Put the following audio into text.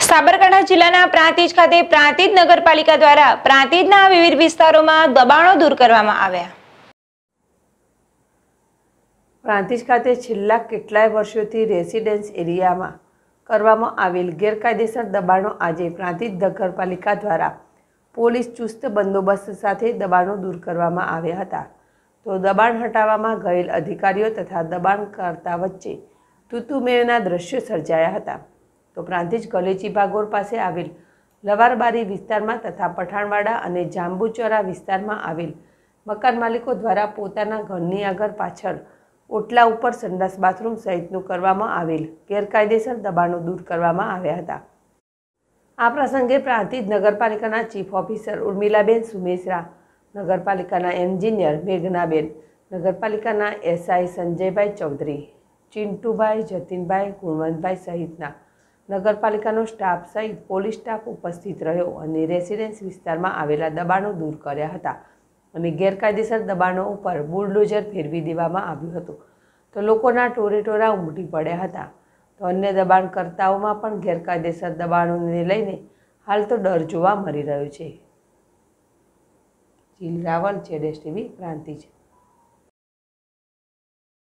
સાબરકાંઠા જિલ્લાના પ્રાંતિજ ખાતે પ્રાંતિજ નગરપાલિકા દ્વારા પ્રાંતિજના વિવિધ વિસ્તારોમાં દબાણો દૂર કરવામાં આવ્યા। પ્રાંતિજ ખાતે છેલ્લા કેટલાય વર્ષોથી રેસિડેન્સ એરિયામાં કરવામાં આવેલ ગેરકાયદેસર દબાણો આજે પ્રાંતિજ નગરપાલિકા દ્વારા પોલીસ ચુસ્ત બંદોબસ્ત સાથે દબાણો દૂર કરવામાં આવ્યા હતા। તો દબાણ હટાવવામાં ગયેલ અધિકારીઓ તથા દબાણકર્તા વચ્ચે તૂતુમેળના દ્રશ્યો સર્જાયા હતા। તો પ્રાંતિજ ગલેચી ભાગોળ પાસે આવેલ લવારબારી વિસ્તારમાં તથા પઠાણવાડા અને જાંબુચોરા વિસ્તારમાં આવેલ મકાન માલિકો દ્વારા પોતાના ઘરની આગળ પાછળ ઓટલા ઉપર સંડાસ બાથરૂમ સહિતનું કરવામાં આવેલ ગેરકાયદેસર દબાણો દૂર કરવામાં આવ્યા હતા। આ પ્રસંગે પ્રાંતિજ નગરપાલિકાના ચીફ ઓફિસર ઉર્મિલાબેન સુમેશરા, નગરપાલિકાના એન્જિનિયર મેઘનાબેન, નગરપાલિકાના એસઆઈ સંજયભાઈ ચૌધરી, ચિંટુભાઈ, જતીનભાઈ, ગુણવંતભાઈ સહિતના નગરપાલિકાનો સ્ટાફ સહિત પોલીસ સ્ટાફ ઉપસ્થિત રહ્યો અને રેસિડેન્સ વિસ્તારમાં આવેલા દબાણો દૂર કર્યા હતા અને ગેરકાયદેસર દબાણો ઉપર બુલડોઝર ફેરવી દેવામાં આવ્યું હતું। તો લોકોના ટોરેટોરા ઉમટી પડ્યા હતા। તો અન્ય દબાણકર્તાઓમાં પણ ગેરકાયદેસર દબાણોને લઈને હાલ તો ડર જોવા મળી રહ્યો છે। જીલ રાવલ, ZSTV, પ્રાંતિજ।